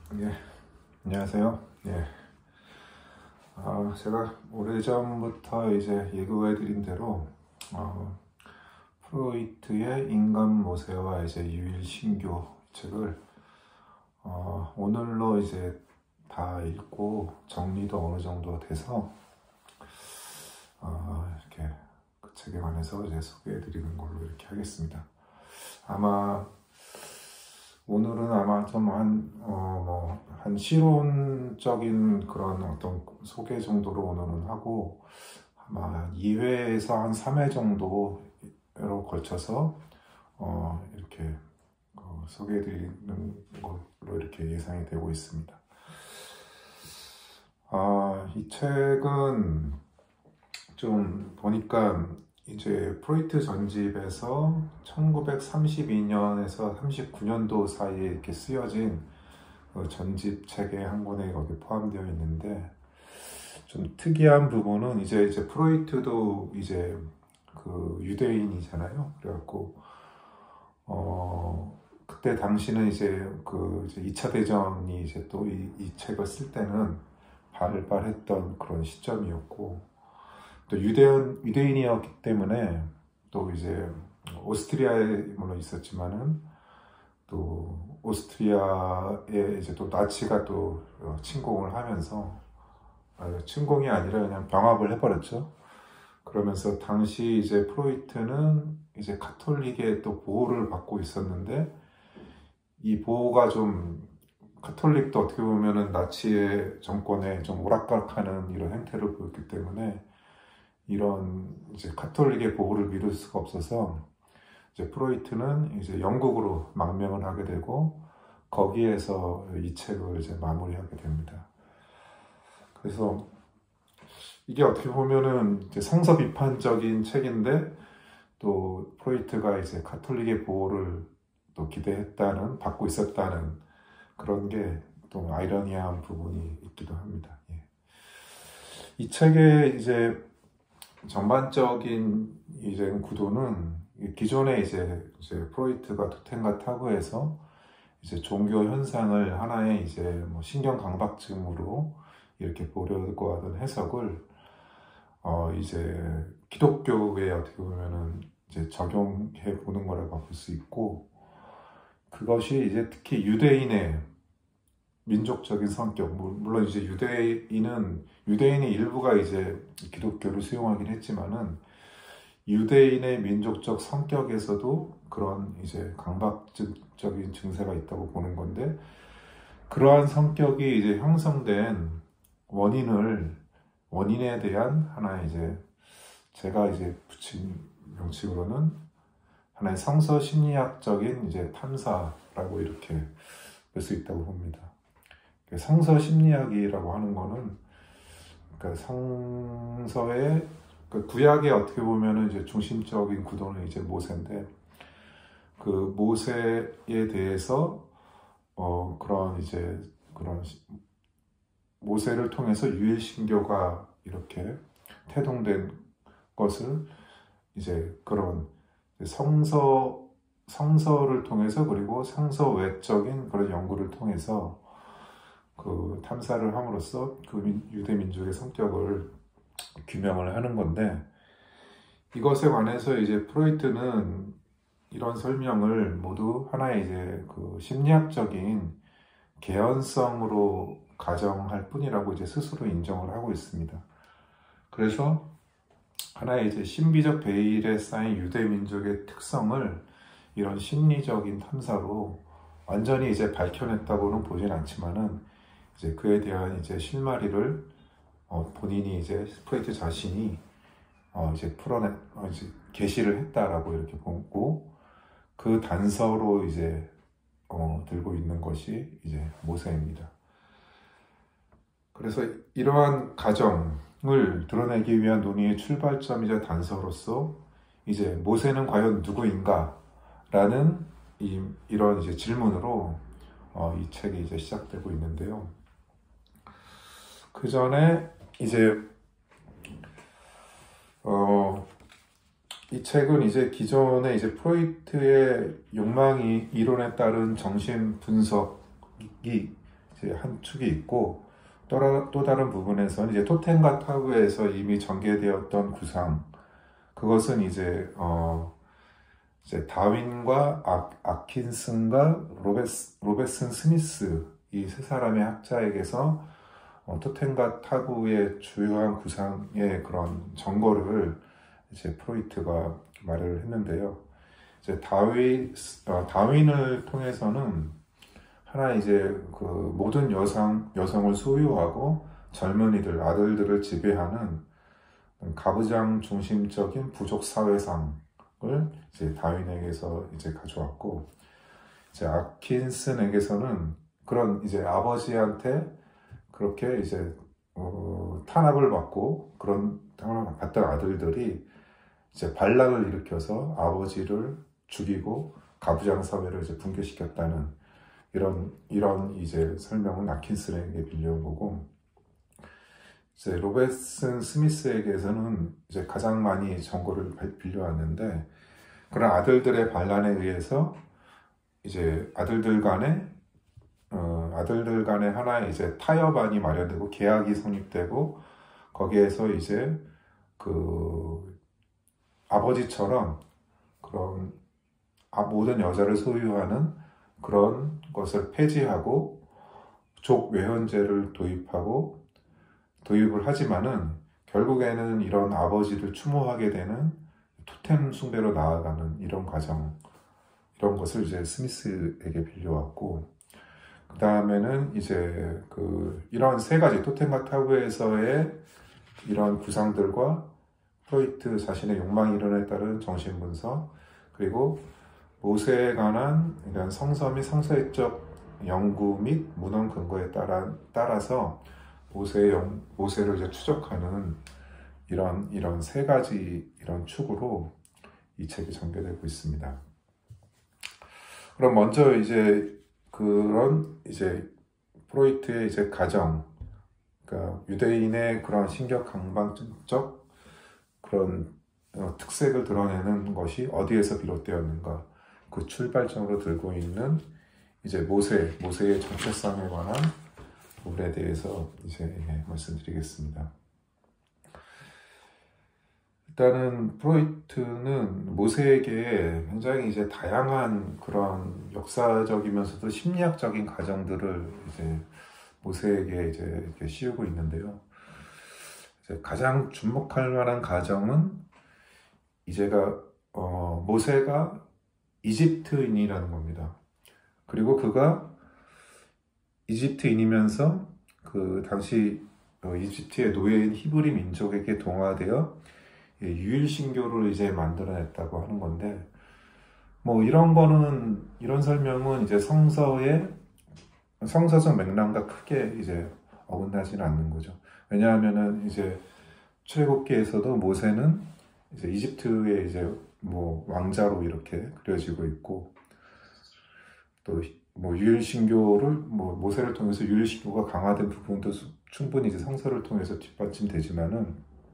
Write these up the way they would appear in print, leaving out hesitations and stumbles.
예, 안녕하세요. 예, 제가 오래전부터 이제 예고해드린 대로 어, 프로이트의 인간 모세와 이제 유일 신교 책을 오늘로 이제 다 읽고 정리도 어느 정도 돼서 이렇게 그 책에 관해서 이제 소개해드리는 걸로 이렇게 하겠습니다. 오늘은 아마 좀 한 실론적인 그런 어떤 소개 정도로 오늘은 하고, 아마 2회에서 한 3회 정도로 걸쳐서, 이렇게 소개해드리는 걸로 이렇게 예상이 되고 있습니다. 이 책은 좀 보니까 이제 프로이트 전집에서 1932년에서 39년도 사이에 이렇게 쓰여진 그 전집 책의 한 권에 거기 포함되어 있는데, 좀 특이한 부분은 이제 프로이트도 이제 그 유대인이잖아요. 그래갖고 그때 당시는 이제 이제 2차 대전이 이제 또 이 책을 쓸 때는 발발했던 그런 시점이었고, 또 유대인이었기 때문에 또 이제 오스트리아에 물론 있었지만은 또 오스트리아에 이제 또 나치가 또 침공을 하면서, 침공이 아니라 그냥 병합을 해버렸죠. 그러면서 당시 이제 프로이트는 이제 가톨릭의 또 보호를 받고 있었는데, 이 보호가 좀 가톨릭도 어떻게 보면은 나치의 정권에 좀 오락가락하는 이런 행태를 보였기 때문에 이런 이제 가톨릭의 보호를 미룰 수가 없어서 이제 프로이트는 이제 영국으로 망명을 하게 되고, 거기에서 이 책을 이제 마무리하게 됩니다. 그래서 이게 어떻게 보면은 이제 성서 비판적인 책인데, 또 프로이트가 이제 가톨릭의 보호를 또 받고 있었다는 그런 게 또 아이러니한 부분이 있기도 합니다. 예. 이 책의 이제 전반적인 이제 구도는 기존에 이제 프로이트가 토텐과 타부에서 이제 종교 현상을 하나의 이제 뭐 신경 강박증으로 이렇게 보려고 하던 해석을 이제 기독교에 어떻게 보면은 이제 적용해 보는 거라고 볼 수 있고, 그것이 이제 특히 유대인의 민족적인 성격, 물론 이제 유대인의 일부가 이제 기독교를 수용하긴 했지만은, 유대인의 민족적 성격에서도 그런 이제 강박적인 증세가 있다고 보는 건데, 그러한 성격이 이제 형성된 원인에 대한 하나의 이제 제가 이제 붙인 명칭으로는 하나의 성서 심리학적인 이제 탐사라고 이렇게 볼 수 있다고 봅니다. 성서 심리학이라고 하는 거는, 그러니까 성서의 구약의 어떻게 보면은 이제 중심적인 구도는 이제 모세인데, 그 모세에 대해서 그런 모세를 통해서 유일신교가 이렇게 태동된 것을 이제 그런 성서를 통해서, 그리고 성서 외적인 그런 연구를 통해서 그 탐사를 함으로써 그 유대 민족의 성격을 규명을 하는 건데, 이것에 관해서 이제 프로이트는 이런 설명을 모두 하나의 이제 그 심리학적인 개연성으로 가정할 뿐이라고 이제 스스로 인정을 하고 있습니다. 그래서 하나의 이제 신비적 베일에 쌓인 유대 민족의 특성을 이런 심리적인 탐사로 완전히 이제 밝혀냈다고는 보진 않지만은, 이제 그에 대한 이제 실마리를 본인이 이제 프로이트 자신이 이제 이제 게시를 했다라고 이렇게 보고, 그 단서로 이제 들고 있는 것이 이제 모세입니다. 그래서 이러한 가정을 드러내기 위한 논의의 출발점이자 단서로서 이제 모세는 과연 누구인가? 라는 이런 이제 질문으로 이 책이 이제 시작되고 있는데요. 그 전에 이제 이 책은 이제 기존에 이제 프로이트의 욕망이 이론에 따른 정신 분석이 이제 한 축이 있고, 또 다른 부분에서는 이제 토템과 타부에서 이미 전개되었던 구상, 그것은 이제 다윈과 아킨슨과 로베슨 스미스 이 세 사람의 학자에게서 토템과 타부의 주요한 구상의 그런 정거를 이제 프로이트가 말을 했는데요. 이제 다윈을 통해서는 하나 이제 그 모든 여성을 소유하고 젊은이들, 아들들을 지배하는 가부장 중심적인 부족 사회상을 이제 다윈에게서 이제 가져왔고, 이제 아킨슨에게서는 그런 이제 아버지한테 그렇게 이제 탄압을 받고 그런 탄압을 받던 아들들이 이제 반란을 일으켜서 아버지를 죽이고 가부장 사회를 이제 붕괴시켰다는 이런 이제 설명은 아킨슨에게 빌려온 거고, 이제 로베슨 스미스에게서는 이제 가장 많이 정보를 빌려왔는데, 그런 아들들의 반란에 의해서 이제 아들들 간에 하나의 이제 타협안이 마련되고 계약이 성립되고, 거기에서 이제 그 아버지처럼 그런 모든 여자를 소유하는 그런 것을 폐지하고 족 외현제를 도입을 하지만은 결국에는 이런 아버지를 추모하게 되는 토템 숭배로 나아가는 이런 과정, 이런 것을 이제 스미스에게 빌려왔고, 그 다음에는 이제 이런 세 가지 토템과 타부에서의 이런 구상들과 프로이트 자신의 욕망 이론에 따른 정신 분석, 그리고 모세에 관한 이런 성서 및 성서학적 연구 및 문헌 근거에 따라서 모세를 이제 추적하는 이런 세 가지 이런 축으로 이 책이 전개되고 있습니다. 그럼 먼저 이제 그런 이제 프로이트의 이제 가정, 그러니까 유대인의 그런 신격 강박적 그런 특색을 드러내는 것이 어디에서 비롯되었는가, 그 출발점으로 들고 있는 이제 모세의 정체성에 관한 부분에 대해서 이제 말씀드리겠습니다. 일단은 프로이트는 모세에게 굉장히 이제 다양한 그런 역사적이면서도 심리학적인 가정들을 이제 모세에게 이제 이렇게 씌우고 있는데요. 이제 가장 주목할 만한 가정은 모세가 이집트인이라는 겁니다. 그리고 그가 이집트인이면서 그 당시 이집트의 노예인 히브리 민족에게 동화되어 유일신교를 이제 만들어냈다고 하는 건데, 뭐 이런 설명은 이제 성서적 맥락과 크게 이제 어긋나지는 않는 거죠. 왜냐하면은 이제 출애굽기에서도 모세는 이제 이집트의 이제 뭐 왕자로 이렇게 그려지고 있고, 또 뭐 유일신교를 모세를 통해서 유일신교가 강화된 부분도 충분히 이제 성서를 통해서 뒷받침되지만은,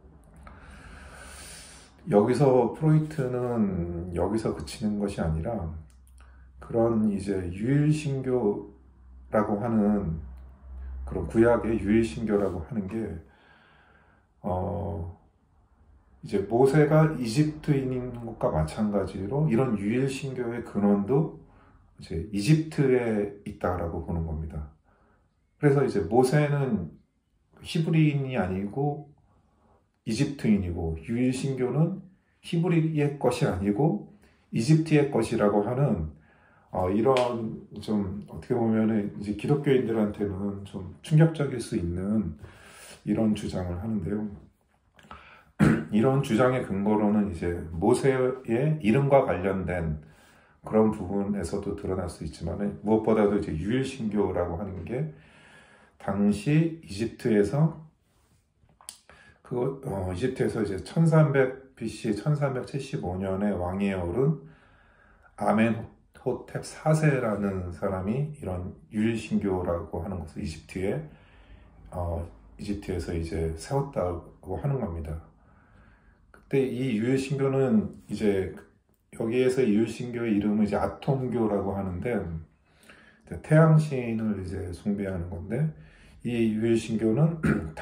여기서 프로이트는 여기서 그치는 것이 아니라 그런 이제 유일신교라고 하는 그런 구약의 유일신교라고 하는 게 이제 모세가 이집트인인 것과 마찬가지로 이런 유일신교의 근원도 이제 이집트에 있다라고 보는 겁니다. 그래서 이제 모세는 히브리인이 아니고 이집트인이고, 유일신교는 히브리의 것이 아니고 이집트의 것이라고 하는 이런 좀 어떻게 보면은 이제 기독교인들한테는 좀 충격적일 수 있는 이런 주장을 하는데요. 이런 주장의 근거로는 이제 모세의 이름과 관련된 그런 부분에서도 드러날 수 있지만, 무엇보다도 이제 유일신교라고 하는 게 당시 이집트에서 이제 1300 BC 1375년에 왕위에 오른 아멘호텝 4세라는 사람이 이런 유일신교라고 하는 것을 이집트에서 이제 세웠다고 하는 겁니다. 그때 이 유일신교는 이제 여기에서 유일신교의 이름은 이제 아톰교라고 하는데, 태양신을 이제 숭배하는 건데, 이 유일신교는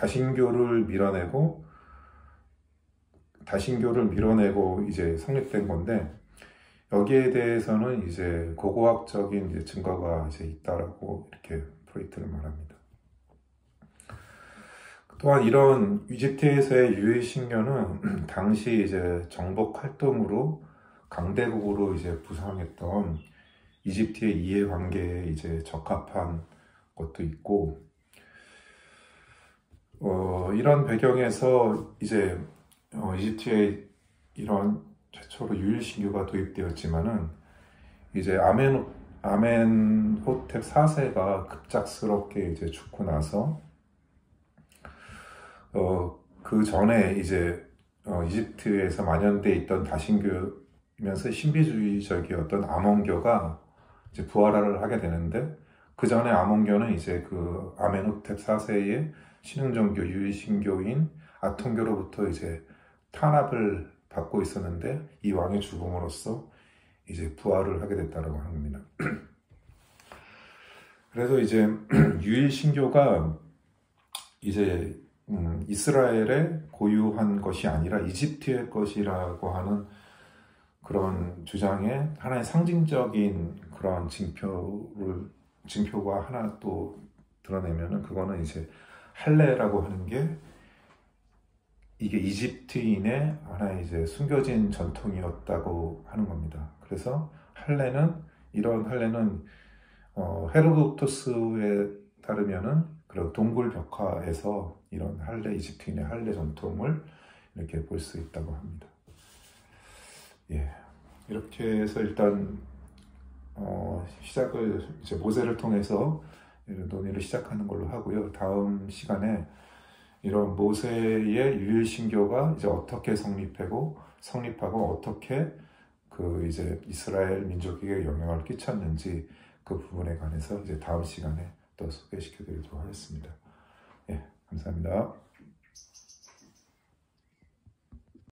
다신교를 밀어내고 이제 성립된 건데, 여기에 대해서는 이제 고고학적인 이제 증거가 이제 있다라고 이렇게 프로이트는 말합니다. 또한 이런 이집트에서의 유일신교는 당시 이제 정복 활동으로 강대국으로 이제 부상했던 이집트의 이해관계에 이제 적합한 것도 있고, 이런 배경에서 이제 이집트에 이런 최초로 유일신교가 도입되었지만은 이제 아멘호텝 4세가 급작스럽게 이제 죽고 나서 그 전에 이제 이집트에서 만연돼 있던 다신교면서 신비주의적이었던 아몬교가 이제 부활을 하게 되는데, 그 전에 아몬교는 이제 그 아멘호텝 4세의 신흥정교 유일신교인 아톤교로부터 이제 탄압을 받고 있었는데, 이 왕의 죽음으로써 이제 부활을 하게 됐다고 합니다. 그래서 이제 유일신교가 이제 이스라엘의 고유한 것이 아니라 이집트의 것이라고 하는 그런 주장에 하나의 상징적인 그런 징표가 하나 또 드러내면은, 그거는 이제 할례라고 하는 게 이게 이집트인의 하나의 이제 숨겨진 전통이었다고 하는 겁니다. 그래서 이런 할례는 헤로도토스에 따르면은 그런 동굴 벽화에서 이런 이집트인의 할례 전통을 이렇게 볼 수 있다고 합니다. 예, 이렇게 해서 일단 시작을 이제 모세를 통해서 논의를 시작하는 걸로 하고요. 다음 시간에 이런 모세의 유일신교가 이제 어떻게 성립하고 어떻게 그 이제 이스라엘 민족에게 영향을 끼쳤는지, 그 부분에 관해서 이제 다음 시간에 또 소개시켜 드리도록 하겠습니다. 예, 감사합니다.